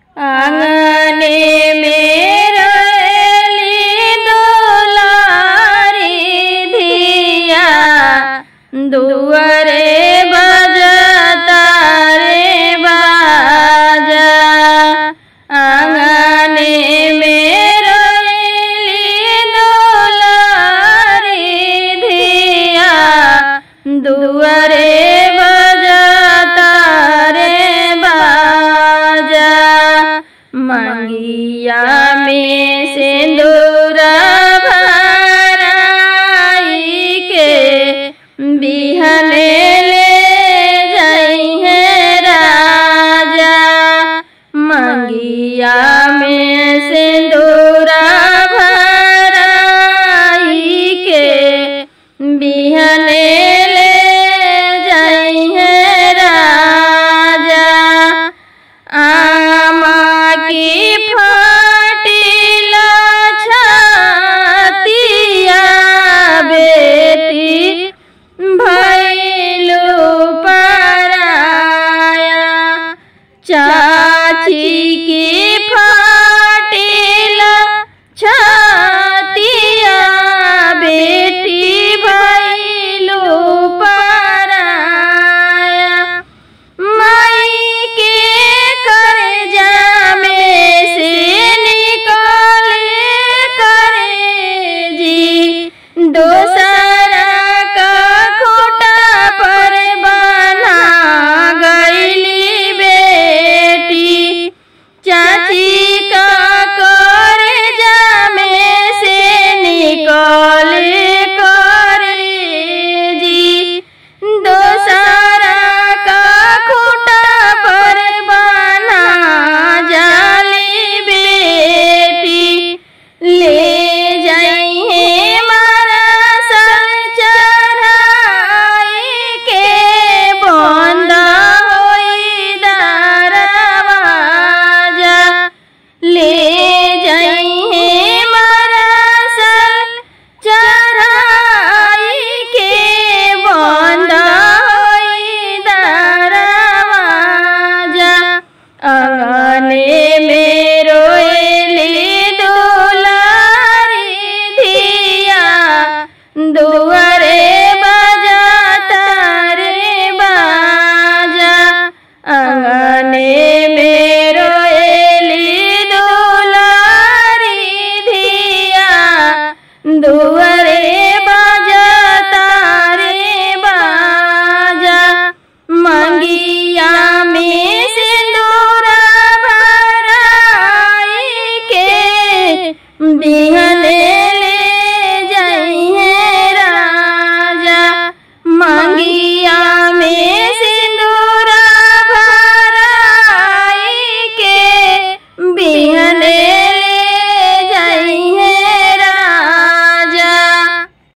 आंगने में रोएली दुलारी धिया, दुआरे बजता रे बाजा। आंगने में रोएली दुलारी धिया, दुआरे बजता रे बाजा। मंगिया में सिंदूरा भराई के, बिहने ले जाई है राजा। मंगिया में सिंदूरा भराई के, बिहने ले जाई है राजा। आमा की फाटिला छातिया, बेटी भैलू पराया। चाची की फाटिला छातिया, बेटी भैलू पराया। माई के कर्जा में से निकाले करेजी, दोसरा का खूंटा पर बना गईली बेटी। चाची का कर्जा में से निकाले करेजी, दोसरा का खूंटा पर बना जाली बेटी। ले जाई है मरसल चढ़ाई के, बंद होई दरवाजा। ले जाई है मरसल चढ़ाई के, बंद होई दरवाजा। आंगने में रोएली दुलारी धिया, दुआरे बजता रे बाजा। आंगने में रोएली दुलारी धिया, दुआरे बजता रे बाजा। मंगिया में सिंदूरा भराई के, बिहने